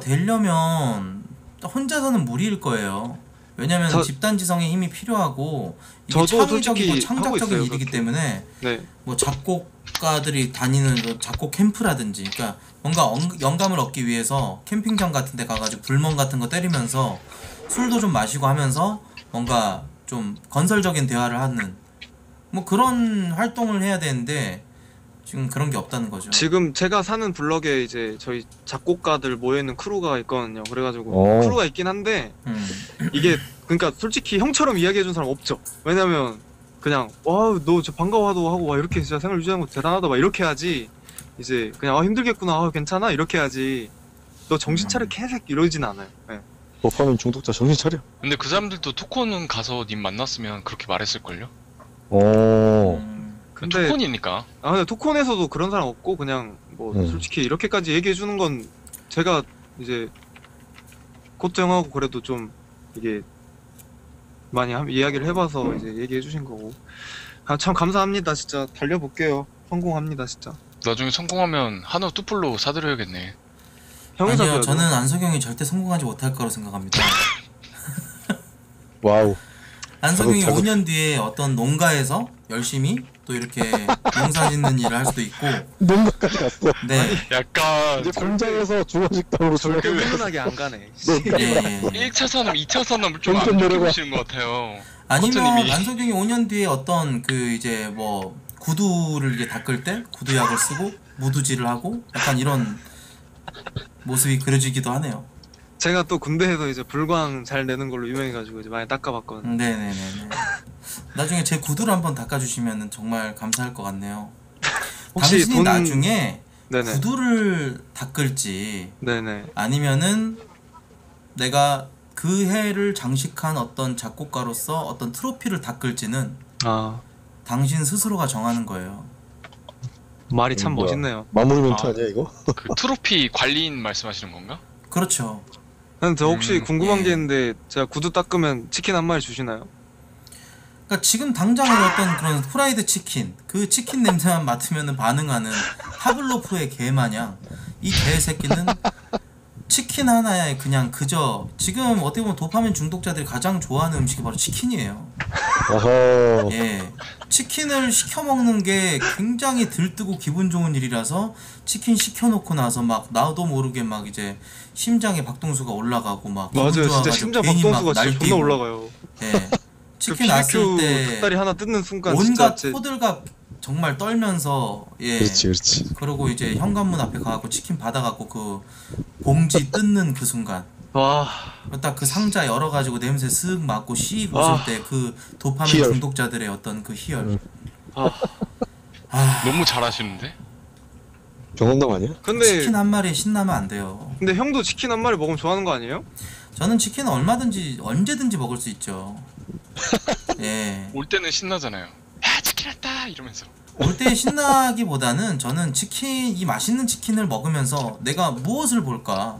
되려면 혼자서는 무리일 거예요. 왜냐면 저- 집단지성의 힘이 필요하고 이게 저도 창의적이고 솔직히 하고 창작적인 있어요, 일이기 그렇게. 때문에 네. 뭐 작곡가들이 다니는 그 작곡 캠프라든지 그러니까 뭔가 엉- 영감을 얻기 위해서 캠핑장 같은 데 가가지고 불멍 같은 거 때리면서 술도 좀 마시고 하면서 뭔가 좀 건설적인 대화를 하는 뭐 그런 활동을 해야 되는데 지금 그런 게 없다는 거죠. 지금 제가 사는 블럭에 이제 저희 작곡가들 모여있는 크루가 있거든요. 그래가지고 어. 크루가 있긴 한데 음. 이게 그러니까 솔직히 형처럼 이야기해준 사람 없죠. 왜냐면 그냥 와 너 저 반가워도 하고 와 이렇게 진짜 생활 유지하는 거 대단하다 막 이렇게 하지. 이제 그냥 아 힘들겠구나 아 괜찮아 이렇게 하지. 너 정신 차려 음. 개새끼 이러진 않아요. 네. 법하면 중독자 정신 차려. 근데 그 사람들도 토콘은 가서 님 만났으면 그렇게 말했을걸요? 어, 음. 근데 토콘이니까 아 근데 토콘에서도 그런 사람 없고 그냥 뭐 음. 솔직히 이렇게까지 얘기해 주는 건 제가 이제 코트 형하고 그래도 좀 이게 많이 함- 이야기를 해봐서 이제 얘기해 주신 거고 아 참 감사합니다 진짜 달려볼게요 성공합니다 진짜 나중에 성공하면 한우 뚜플로 사드려야겠네. 형이 아니요, 사줘야죠. 저는 안석영이 절대 성공하지 못할 거라고 생각합니다. 와우. 안석영이 자극, 자극. 오 년 뒤에 어떤 농가에서 열심히 또 이렇게 농사 짓는 일을 할 수도 있고, 농가까지 갔어. 네, 약간 이제 공장에서 중화식당으로 절대 들어가서 훈훈하게 안 가네 농가. 예, 예, 예. 일 차 산업, 이 차 산업을 좀 점점 안 좋게 내려가. 보시는 것 같아요. 아니면 코트님이. 안석영이 오 년 뒤에 어떤 그 이제 뭐 구두를 이게 닦을 때 구두약을 쓰고 무두질을 하고 약간 이런 모습이 그려지기도 하네요. 제가 또 군대에서 이제 불광 잘 내는 걸로 유명해가지고 이제 많이 닦아봤거든요. 음, 네네네네. 나중에 제 구두를 한번 닦아주시면 정말 감사할 것 같네요. 혹시 당신이 돈- 나중에 네네. 구두를 닦을지 네네. 아니면은 내가 그 해를 장식한 어떤 작곡가로서 어떤 트로피를 닦을지는 아 당신 스스로가 정하는 거예요. 말이 참 뭐야. 멋있네요. 마무리 멘트 아. 아니야 이거? 그 트로피 관리인 말씀하시는 건가? 그렇죠. 근데 저 혹시 음, 궁금한 예. 게 있는데 제가 구두 닦으면 치킨 한 마리 주시나요? 그러니까 지금 당장의 어떤 그런 프라이드 치킨, 그 치킨 냄새만 맡으면 반응하는 파블로프의 개 마냥 이 개새끼는 치킨 하나에 그냥 그저 지금 어떻게 보면 도파민 중독자들이 가장 좋아하는 음식이 바로 치킨이에요. 어허. 예. 치킨을 시켜 먹는 게 굉장히 들뜨고 기분 좋은 일이라서 치킨 시켜놓고 나서 막 나도 모르게 막 이제 심장에 박동수가 올라가고 막 기분 맞아요. 진짜 좋아가지고 심장 괜히 박동수가 막 진짜 날뛰고. 존나 올라가요. 예. 그 치킨 났을 비비큐 때 닭다리 하나 뜯는 순간 진짜 온갖 제... 호들갑 정말 떨면서 예. 그렇지 그렇지. 그러고 이제 현관문 앞에 가갖고 치킨 받아갖고 그 봉지 뜯는 그 순간 와 딱 그 상자 열어가지고 냄새 쓱 맡고 씩 웃을 아. 때 그 도파민 희열. 중독자들의 어떤 그 희열. 음. 아. 아, 너무 잘하시는데? 경험담 아니야? 근데 치킨 한 마리에 신나면 안 돼요. 근데 형도 치킨 한 마리 먹으면 좋아하는 거 아니에요? 저는 치킨은 얼마든지 언제든지 먹을 수 있죠. 예. 올 때는 신나잖아요. 야 치킨 왔다 이러면서. 올 때 신나기보다는 저는 치킨 이 맛있는 치킨을 먹으면서 내가 무엇을 볼까?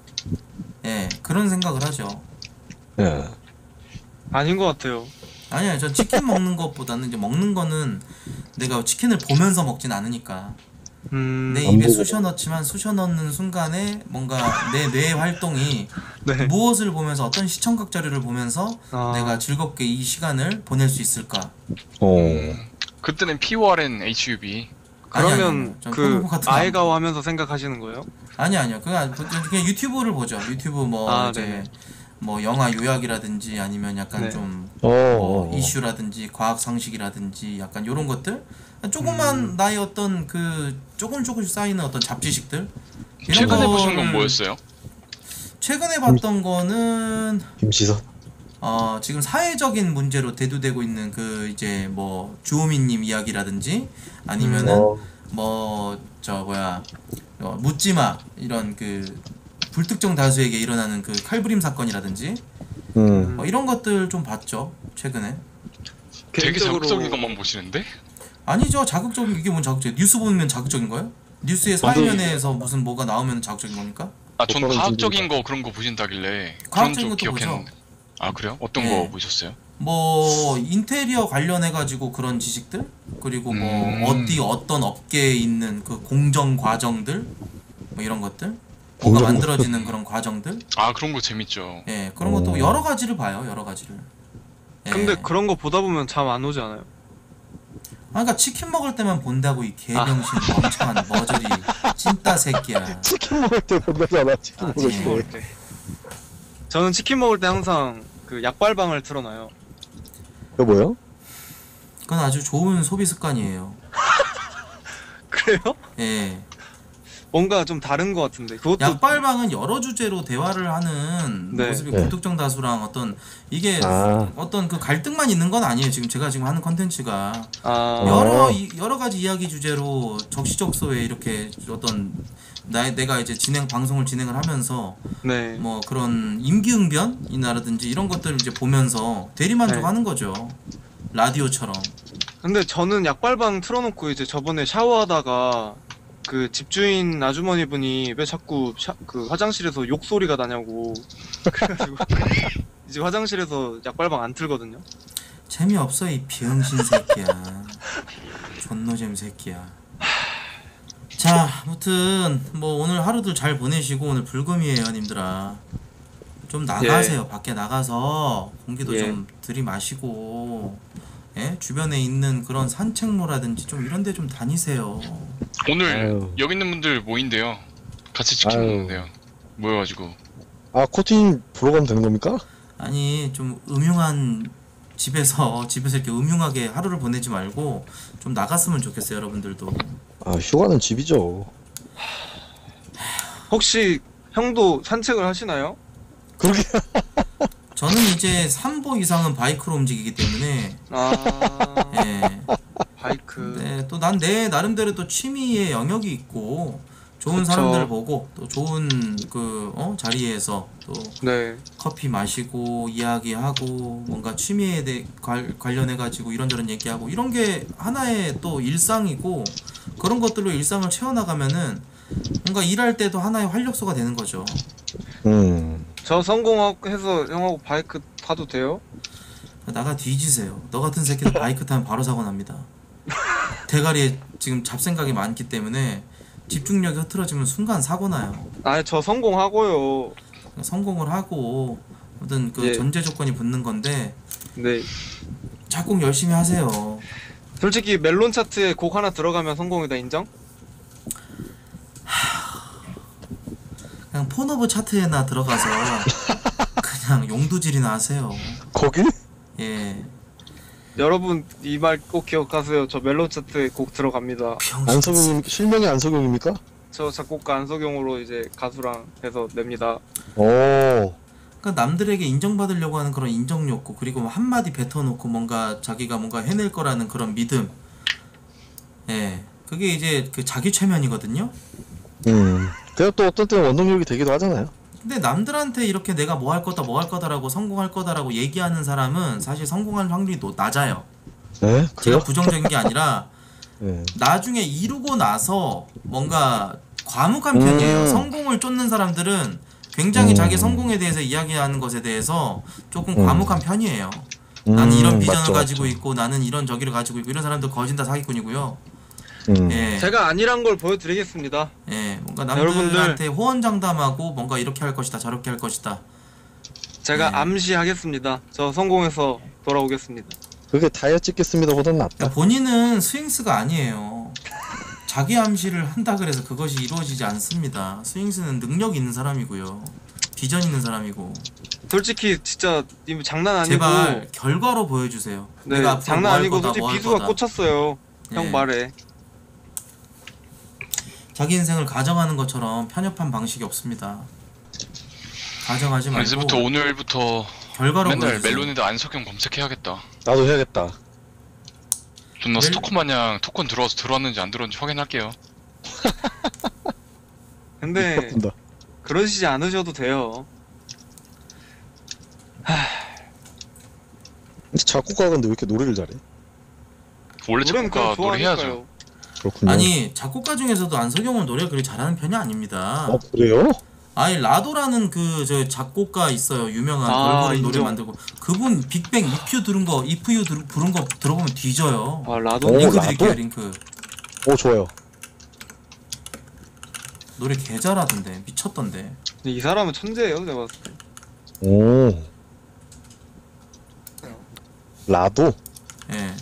예, 그런 생각을 하죠. 예. 아닌 것 같아요. 아니요, 전 치킨 먹는 것보다는 이제 먹는 거는 내가 치킨을 보면서 먹진 않으니까 음... 내 안 입에 보고. 쑤셔 넣지만 쑤셔 넣는 순간에 뭔가 내 뇌 활동이 네. 무엇을 보면서 어떤 시청각 자료를 보면서 아... 내가 즐겁게 이 시간을 보낼 수 있을까? 어. 음, 그때는 피오알엔 에이치유비. 아니, 아니, 그러면 아니, 전 그 포르노 같은 거 안 아이가오 하면서 생각하시는 거예요? 아니 아니요. 그냥 그냥 유튜브를 보죠. 유튜브 뭐 아, 이제 네네. 뭐 영화 요약이라든지 아니면 약간 네. 좀 어. 뭐 어. 이슈라든지 과학 상식이라든지 약간 요런 것들 조금만 음. 나의 어떤 그 조금 조금씩 쌓이는 어떤 잡지식들 이런 최근에 보신 건 거를 뭐였어요? 최근에 봤던 거는 김치선. 어 지금 사회적인 문제로 대두되고 있는 그 이제 뭐 주호민님 이야기라든지 아니면은 어. 뭐 저 뭐야 어, 묻지마 이런 그 불특정 다수에게 일어나는 그 칼부림 사건이라든지 음. 뭐 이런 것들 좀 봤죠 최근에. 되게 개인적으로- 자극적인 것만 보시는데? 아니죠. 자극적인 이게 뭔 자극적? 뉴스 보면 자극적인 거예요? 뉴스의 사회면에서 무슨 뭐가 나오면 자극적인 겁니까? 아 전 똑바로 과학적인 움직인다. 거 그런 거 보신다길래 그런 과학적인 쪽 것도 기억했는데. 아 그래요? 어떤 네. 거 보셨어요? 뭐 인테리어 관련해 가지고 그런 지식들 그리고 뭐 음. 어디 어떤 업계에 있는 그 공정 과정들 뭐 이런 것들 뭐가 공정 만들어지는 그런 과정들 아 그런 거 재밌죠. 예 그런 것도 오. 여러 가지를 봐요 여러 가지를. 예. 근데 그런 거 보다 보면 잠 안 오지 않아요? 아, 그러니까 치킨 먹을 때만 본다고 이 개병신 멍청한 머저리 찐따 새끼야. 치킨 먹을 때 본다잖아. 치킨 아, 먹을 예. 치킨 때. 먹을 때 저는 치킨 먹을 때 항상 그 약발방을 틀어놔요. 그거 뭐요? 그건 아주 좋은 소비 습관이에요. 그래요? 예. 뭔가 좀 다른 것 같은데 그것도 약발방은 여러 주제로 대화를 하는 네. 모습이 네. 불특정 다수랑 어떤 이게 아. 어떤 그 갈등만 있는 건 아니에요. 지금 제가 지금 하는 컨텐츠가 아 여러 어. 이, 여러 가지 이야기 주제로 적시적소에 이렇게 어떤 나 내가 이제 진행 방송을 진행을 하면서 네. 뭐 그런 임기응변이라든지 이런 것들을 이제 보면서 대리만족하는 거죠. 라디오처럼. 근데 저는 약발방 틀어놓고 이제 저번에 샤워하다가 그 집주인 아주머니 분이 왜 자꾸 샤, 그 화장실에서 욕 소리가 나냐고 그래가지고 이제 화장실에서 약발방 안 틀거든요. 재미없어 이 비응신 새끼야. 존노잼 새끼야. 자, 아무튼 뭐 오늘 하루도 잘 보내시고 오늘 불금이에요, 님들아. 좀 나가세요. 밖에 나가서 공기도 예. 좀 들이마시고, 예? 주변에 있는 그런 산책로라든지 좀 이런 데 좀 다니세요. 오늘 아유. 여기 있는 분들 모인대요. 같이 치킨 아유. 먹는데요. 모여가지고. 아 코팅 보러 가면 되는 겁니까? 아니 좀 음흉한 집에서 집에서 이렇게 음흉하게 하루를 보내지 말고 좀 나갔으면 좋겠어요, 여러분들도. 아 휴가는 집이죠. 혹시 형도 산책을 하시나요? 그렇게 저는 이제 삼 보 이상은 바이크로 움직이기 때문에 아 예. 바이크. 네, 또 난 내 나름대로 또 취미의 영역이 있고 좋은 그쵸. 사람들 보고 또 좋은 그 어? 자리에서 또 네. 커피 마시고 이야기하고 뭔가 취미에 대해 관, 관련해 가지고 이런저런 얘기하고 이런 게 하나의 또 일상이고 그런 것들로 일상을 채워나가면은 뭔가 일할 때도 하나의 활력소가 되는 거죠. 음 저 성공해서 형하고 바이크 타도 돼요? 나가 뒤지세요. 너 같은 새끼들 바이크 타면 바로 사고 납니다. 대가리에 지금 잡생각이 많기 때문에 집중력이 흐트러지면 순간 사고 나요. 아니 저 성공하고요. 성공을 하고 어떤 그 예. 전제 조건이 붙는 건데 네. 작곡 열심히 하세요. 솔직히 멜론 차트에 곡 하나 들어가면 성공이다 인정? 그냥 폰오브 차트에나 들어가서 그냥 용두질이나 하세요. 거기? 예. 여러분 이 말 꼭 기억하세요. 저 멜론 차트에 곡 들어갑니다. 안석용 실명이 안석용입니까? 저 작곡가 안석용으로 이제 가수랑 해서 냅니다. 오 그러니까 남들에게 인정받으려고 하는 그런 인정 욕구 그리고 한마디 뱉어놓고 뭔가 자기가 뭔가 해낼 거라는 그런 믿음. 예. 그게 이제 그 자기 최면이거든요. 음 그래도 또 어떤 때는 원동력이 되기도 하잖아요. 근데 남들한테 이렇게 내가 뭐 할 거다 뭐 할 거다라고 성공할 거다라고 얘기하는 사람은 사실 성공할 확률이 노- 낮아요. 네? 제가 그래요? 부정적인 게 아니라 네. 나중에 이루고 나서 뭔가 과묵한 음. 편이에요. 성공을 쫓는 사람들은 굉장히 음. 자기 성공에 대해서 이야기하는 것에 대해서 조금 음. 과묵한 편이에요. 음, 나는 이런 비전을 맞죠, 가지고 맞죠. 있고 나는 이런 저기를 가지고 있고 이런 사람들 거진 다 사기꾼이고요. 음. 예. 제가 아니란 걸 보여드리겠습니다. 예. 뭔가 여러분들. 남들한테 호언장담하고 뭔가 이렇게 할 것이다 저렇게 할 것이다. 제가 네. 암시하겠습니다. 저 성공해서 돌아오겠습니다. 그게 다이어 찍겠습니다 보단 낫다. 그러니까 본인은 스윙스가 아니에요. 자기 암시를 한다 그래서 그것이 이루어지지 않습니다. 스윙스는 능력 있는 사람이고요. 비전 있는 사람이고. 솔직히 진짜 님 장난 아니고 제발 결과로 보여주세요. 네, 내가 앞으로 장난 뭐 할 아니고 거다, 솔직히 뭐 할 비수가 거다. 꽂혔어요. 형 네. 말에. 자기 인생을 가정하는 것처럼 편협한 방식이 없습니다. 가정하지 말고 이제부터 오늘부터 결과로 맨날 보여주세요. 멜론이다 안석영 검색해야겠다. 나도 해야겠다. 존나 멜- 스토커 마냥 토큰 들어와서 들어왔는지 안 들어왔는지 확인할게요. 근데 본다. 그러시지 않으셔도 돼요. 작곡가 근데 왜 이렇게 노래를 잘해? 원래 노래는 작곡가 그냥 노래 해야죠. 좋아하니까요. 그렇군요. 아니 작곡가 중에서도 안석영은 노래를 그렇게 잘하는 편이 아닙니다. 어 그래요? 아니 라도라는 그 저 작곡가 있어요. 유명한 아, 걸그룹 노래 인정. 만들고 그분 빅뱅 If You 들은 거 If You 들, 부른 거 들어보면 뒤져요. 아 라도 오, 링크 라도? 드릴게요 링크. 오 좋아요. 노래 개 잘하던데 미쳤던데. 이 사람은 천재예요 제가 봤을 때. 오 라도? 예.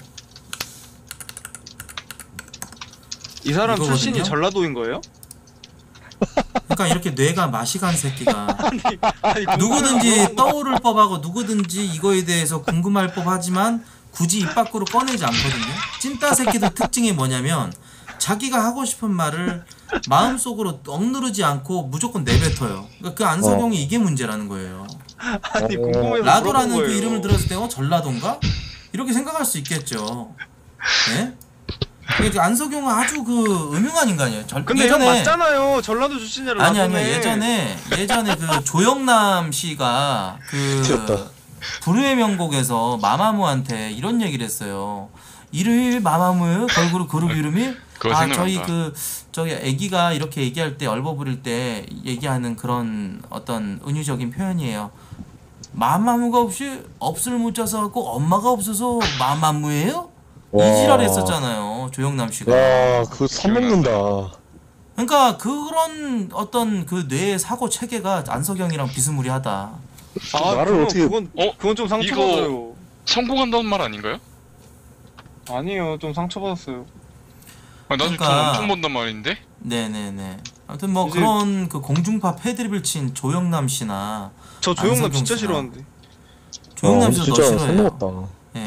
이 사람 이거거든요? 출신이 전라도인 거예요? 그러니까 이렇게 뇌가 마시간 새끼가 아니, 누구든지 궁금해서 떠오를 법하고 누구든지 이거에 대해서 궁금할 법하지만 굳이 입 밖으로 꺼내지 않거든요. 찐따 새끼들 특징이 뭐냐면 자기가 하고 싶은 말을 마음속으로 억누르지 않고 무조건 내뱉어요. 그러니까 그 안석영이 이게 문제라는 거예요. 아니 어, 궁금해서 라도라는 물어본 그 거예요. 이름을 들었을 때 어 전라도인가? 이렇게 생각할 수 있겠죠. 예? 그 안석영은 아주 그 음흉한 인간이에요. 절, 근데 예전에 형 맞잖아요. 전라도 출신이라. 아니 아니요 예전에 예전에 그 조영남 씨가 그 튀었다. 불후의 명곡에서 마마무한테 이런 얘기를 했어요. 이름이 마마무예요? 걸그룹 그룹 이름이? 그거 아 생각난다. 저희 그 저기 애기가 이렇게 얘기할 때 얼버 부릴 때 얘기하는 그런 어떤 은유적인 표현이에요. 마마무가 없이 없을 못 자서 갖고 엄마가 없어서 마마무예요? 와. 이지랄 했었잖아요 조영남 씨가. 와 그거 선먹는다. 그러니까 그런 어떤 그 뇌의 사고 체계가 안석영이랑 비스무리하다. 아, 말을 그건, 어떻게- 그건 어? 그건 좀 상처받아요. 성공한다는 말 아닌가요? 아니에요. 좀 상처받았어요. 아, 나도 돈 그러니까- 엄청 번단 말인데? 네네네. 아무튼 뭐 이제- 그런 그 공중파 패드립을 친 조영남 씨나 저 조영남 안석영 진짜 씨나. 싫어하는데. 조영남 아, 씨도 너 진짜 싫어해요. 선먹었다.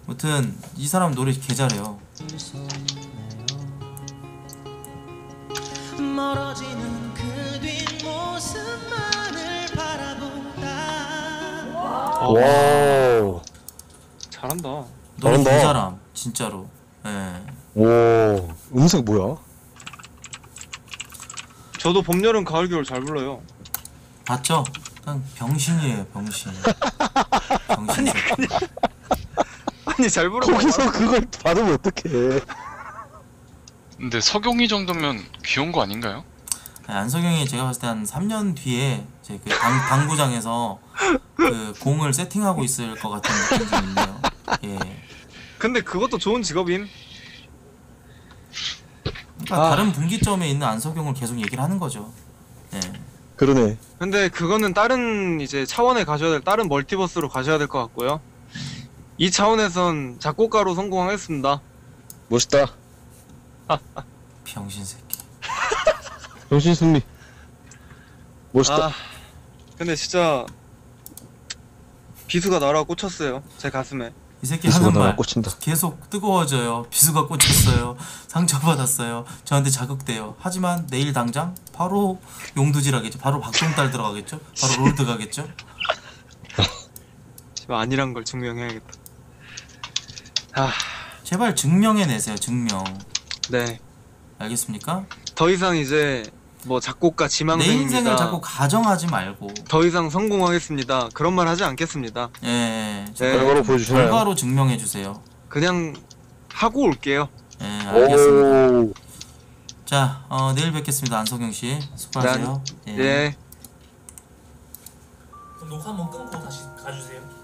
아무튼 이 사람 노래 개 잘해요. 멀어지는 그 뒷모습만을 바라보다 와우. 잘한다. 노래 개 잘한다. 잘함 진짜로. 예. 오. 음색 뭐야? 저도 봄, 여름, 가을, 겨울 잘 불러요. 봤죠? 그냥 병신이에요 병신. 병신 새끼. 아니 잘 부르고 거기서 그걸 받으면 어떡해. 근데 석용이 정도면 귀여운 거 아닌가요? 안석영이 제가 봤을 때 한 삼 년 뒤에 제 그 당, 당구장에서 그 공을 세팅하고 있을 것 같은 느낌이 좀 있네요. 예. 근데 그것도 좋은 직업임. 그러니까 아. 다른 분기점에 있는 안석영을 계속 얘기를 하는 거죠. 예. 그러네. 근데 그거는 다른 이제 차원에 가셔야 될 다른 멀티버스로 가셔야 될 것 같고요. 이 차원에선 작곡가로 성공하겠습니다. 멋있다. 병신 새끼. 정신 승리. 멋있다. 아, 근데 진짜 비수가 날아 꽂혔어요. 제 가슴에. 이 새끼 비수가 하는 나와 말 꽂힌다. 계속 뜨거워져요. 비수가 꽂혔어요. 상처받았어요. 저한테 자극돼요. 하지만 내일 당장 바로 용두질하겠죠. 바로 박동달 들어가겠죠. 바로 롤드 가겠죠. 지금 아니란 걸 증명해야겠다. 아, 제발 증명해내세요. 증명. 네. 알겠습니까? 더 이상 이제 뭐 작곡가 내 지망생입니다. 인생을 자꾸 가정하지 말고 더 이상 성공하겠습니다. 그런 말 하지 않겠습니다. 예, 예. 네. 결과로 보여주시나요? 결과로 증명해 주세요. 그냥 하고 올게요. 예, 알겠습니다. 오. 자, 어, 내일 뵙겠습니다. 안석영 씨, 수고하세요. 예. 녹화 한번 끊고 다시 가주세요.